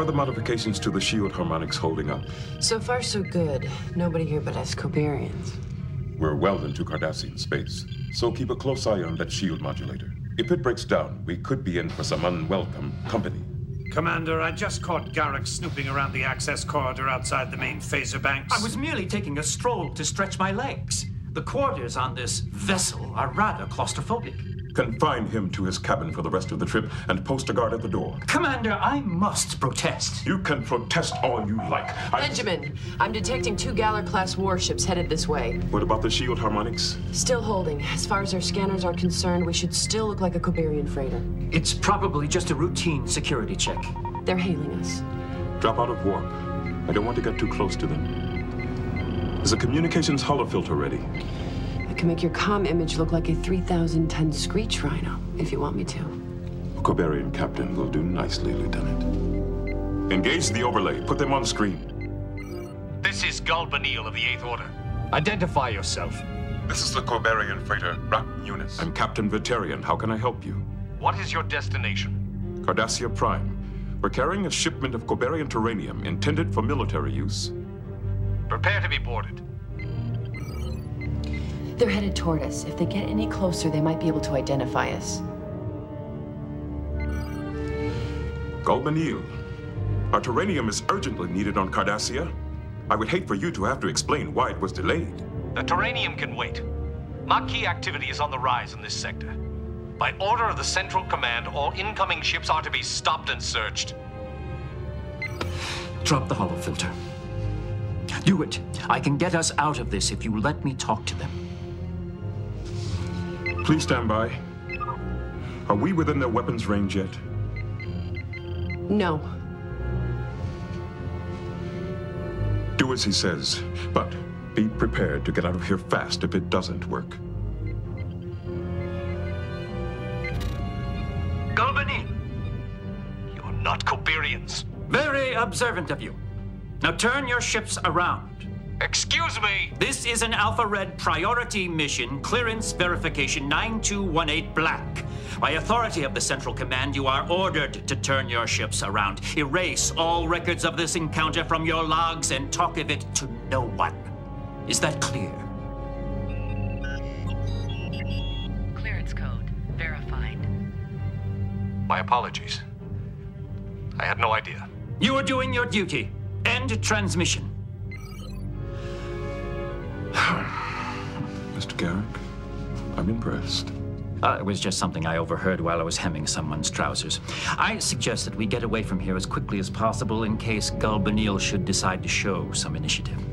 are the modifications to the shield harmonics holding up? So far, so good. Nobody here but us Koberians. We're well into Cardassian space, so keep a close eye on that shield modulator. If it breaks down, we could be in for some unwelcome company. Commander, I just caught Garrick snooping around the access corridor outside the main phaser banks. I was merely taking a stroll to stretch my legs. The quarters on this vessel are rather claustrophobic. Confine him to his cabin for the rest of the trip and post a guard at the door. Commander, I must protest. You can protest all you like. Benjamin, I'm detecting 2 Galler-class warships headed this way. What about the shield harmonics? Still holding. As far as our scanners are concerned, we should still look like a Koberian freighter. It's probably just a routine security check. They're hailing us. Drop out of warp. I don't want to get too close to them. Is the communications holofilter ready? I can make your comm image look like a 3,000-ton screech rhino, if you want me to. A Koberian captain will do nicely, Lieutenant. Engage the overlay. Put them on screen. This is Galbanil of the 8th Order. Identify yourself. This is the Koberian freighter, Rak Unis. I'm Captain Vitarian. How can I help you? What is your destination? Cardassia Prime. We're carrying a shipment of Koberian terranium intended for military use. Prepare to be boarded. They're headed toward us. If they get any closer, they might be able to identify us. Galbanil, our terranium is urgently needed on Cardassia. I would hate for you to have to explain why it was delayed. The terranium can wait. Maquis activity is on the rise in this sector. By order of the Central Command, all incoming ships are to be stopped and searched. Drop the holofilter. Do it. I can get us out of this if you let me talk to them. Please stand by. Are we within their weapons range yet? No. Do as he says, but be prepared to get out of here fast if it doesn't work. Galbanil! You're not Koberians. Very observant of you. Now turn your ships around. Excuse me! This is an Alpha Red priority mission, clearance verification 9218 Black. By authority of the Central Command, you are ordered to turn your ships around. Erase all records of this encounter from your logs and talk of it to no one. Is that clear? Clearance code verified. My apologies. I had no idea. You are doing your duty. End transmission. Mr. Garrick, I'm impressed. It was just something I overheard while I was hemming someone's trousers. I suggest that we get away from here as quickly as possible in case Galbanil should decide to show some initiative.